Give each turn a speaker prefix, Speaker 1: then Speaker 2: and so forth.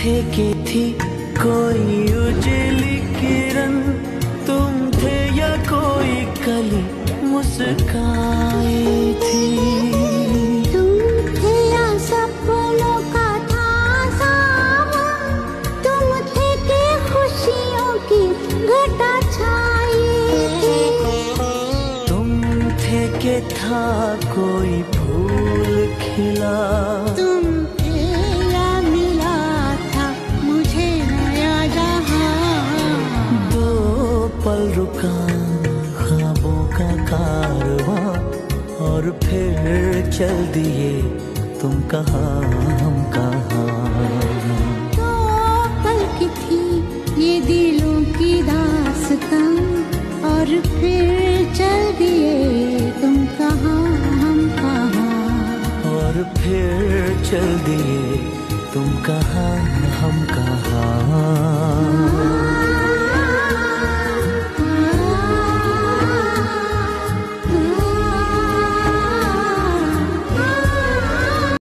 Speaker 1: थे कि थी कोई उजली किरण, तुम थे या कोई कली मुस्काई थी।
Speaker 2: तुम थे या सपनों का था सावन, तुम थे कि खुशियों की घटा छाई थी।
Speaker 1: तुम थे कि था कोई फूल खिला,
Speaker 2: तुम थे या मिला था मुझे नया जहां।
Speaker 1: दो पल रुका ख्वाबों का कारवां, और फिर चल दिए तुम कहाँ हम कहाँ।
Speaker 2: तो पल की थी ये दिलों की दास्तां, और फिर चल दिए तुम कहाँ हम कहाँ।
Speaker 1: और फिर चल दिए तुम कहाँ हम कहाँ।